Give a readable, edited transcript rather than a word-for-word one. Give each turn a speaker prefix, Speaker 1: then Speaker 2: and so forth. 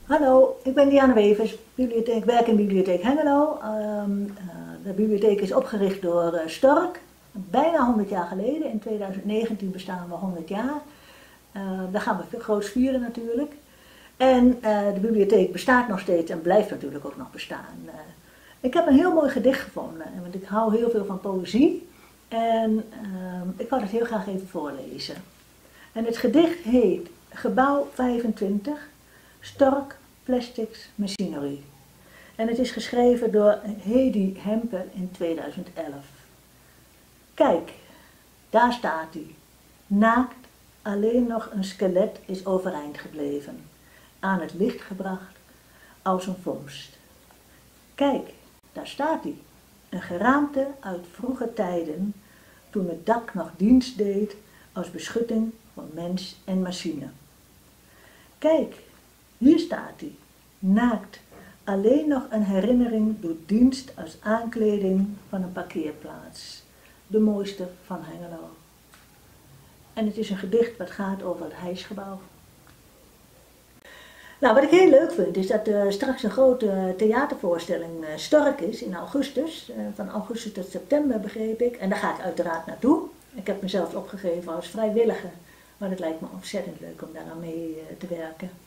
Speaker 1: Hallo, ik ben Diana Wevers, ik werk in Bibliotheek Hengelo. De bibliotheek is opgericht door Stork, bijna 100 jaar geleden. In 2019 bestaan we 100 jaar. Daar gaan we groots vieren natuurlijk. En de bibliotheek bestaat nog steeds en blijft natuurlijk ook nog bestaan. Ik heb een heel mooi gedicht gevonden, want ik hou heel veel van poëzie. En ik wou het heel graag even voorlezen. En het gedicht heet Gebouw 25, Stork Plastics Machinery. En het is geschreven door Hedy Hempe in 2011. Kijk, daar staat hij. Naakt, alleen nog een skelet is overeind gebleven. Aan het licht gebracht als een vondst. Kijk, daar staat hij. Een geraamte uit vroege tijden, toen het dak nog dienst deed als beschutting van mens en machine. Kijk, hier staat hij, naakt, alleen nog een herinnering doet dienst als aankleding van een parkeerplaats. De mooiste van Hengelo. En het is een gedicht wat gaat over het hijsgebouw. Nou, wat ik heel leuk vind is dat er straks een grote theatervoorstelling Stork is in augustus. Van augustus tot september begreep ik. En daar ga ik uiteraard naartoe. Ik heb mezelf opgegeven als vrijwilliger. Maar het lijkt me ontzettend leuk om daar aan mee te werken.